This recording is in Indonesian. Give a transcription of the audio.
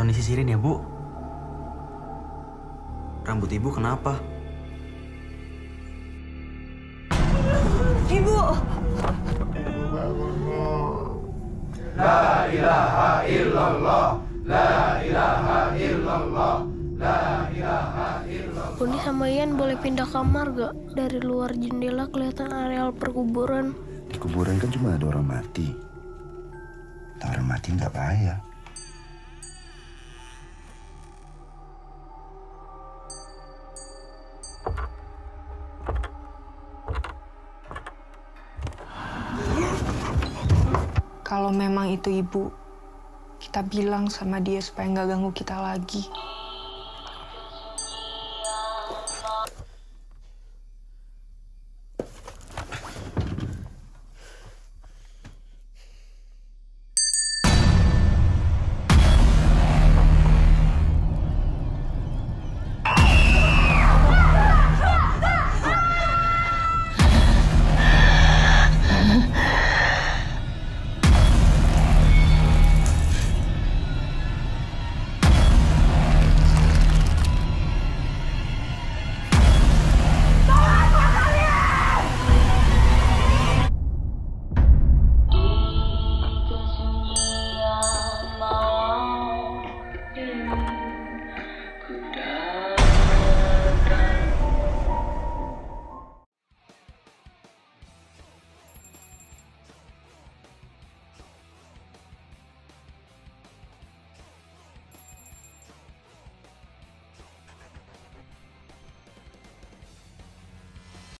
Tolong disisirin ya, Bu. Rambut Ibu kenapa? Ibu! La ilaha illallah, la ilaha illallah, la ilaha illallah. Boni sama Ian boleh pindah kamar gak? Dari luar jendela kelihatan areal perkuburan. Di kuburan kan cuma ada orang mati. Orang mati nggak bahaya. Kalau memang itu ibu, kita bilang sama dia supaya nggak ganggu kita lagi.